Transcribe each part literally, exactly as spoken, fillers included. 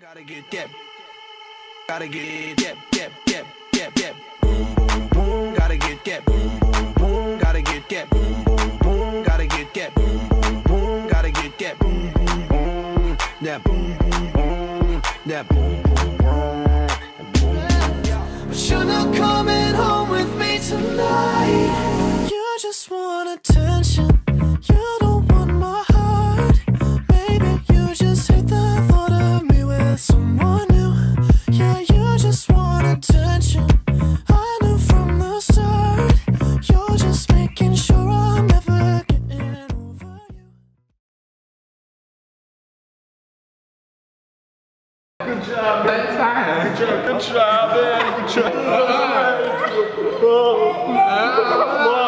Gotta get that. Gotta get that. That. That. That. That. Boom. Boom. Boom. Gotta get that. Boom. Boom. Boom. Gotta get that. Boom. Boom. Boom. Gotta get that. Boom. Boom. Boom. Gotta get that. Boom. Boom. Boom. That. Boom. Boom. Boom. That. Boom. Boom. Boom. But you're not coming home with me tonight. You just want attention. You don't want my heart. Maybe you just hate the thought of me with someone new. Yeah, you just want attention. I knew from the start. You're just making sure I'm never getting over you. Good job, man. Good job, good job, man. Good job. Oh.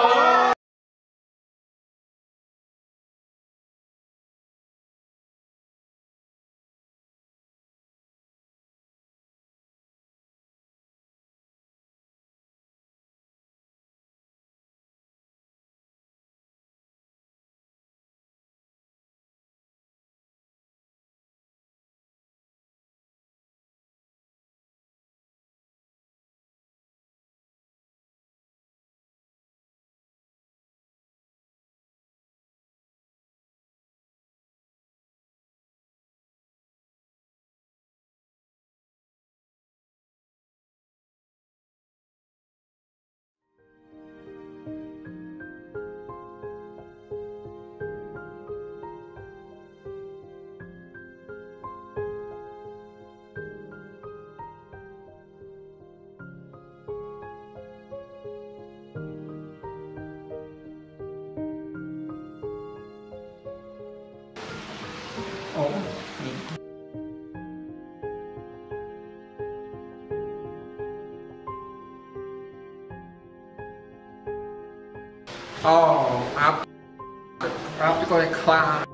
Oh, I have, I have to go to class.